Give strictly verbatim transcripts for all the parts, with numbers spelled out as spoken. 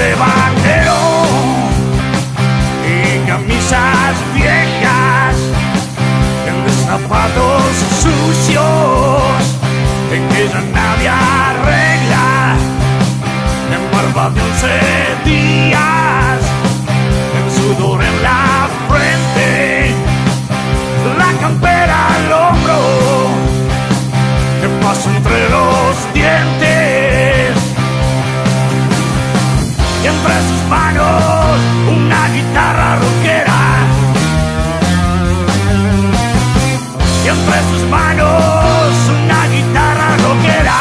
de vaquero y camisas viejas, en zapatos sucios en que ya nadie arregla, en barba de once días, en sudor en la frente, la campera al hombro, que paso entre los dientes, y entre sus manos una guitarra rockera, y entre sus manos una guitarra rockera.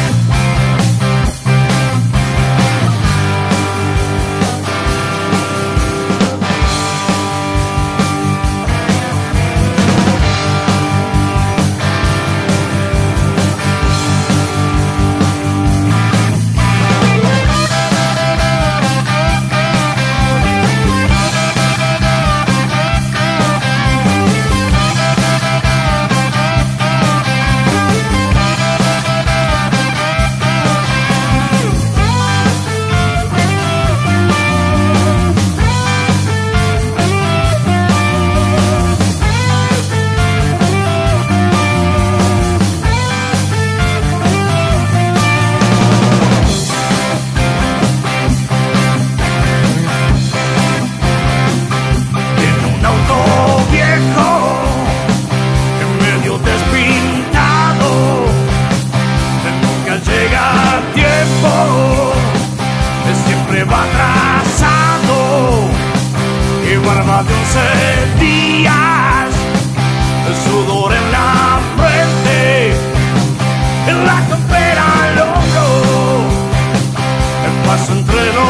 Va atrasado y barba de once días, el sudor en la frente, en la campera al hombro, el paso entre los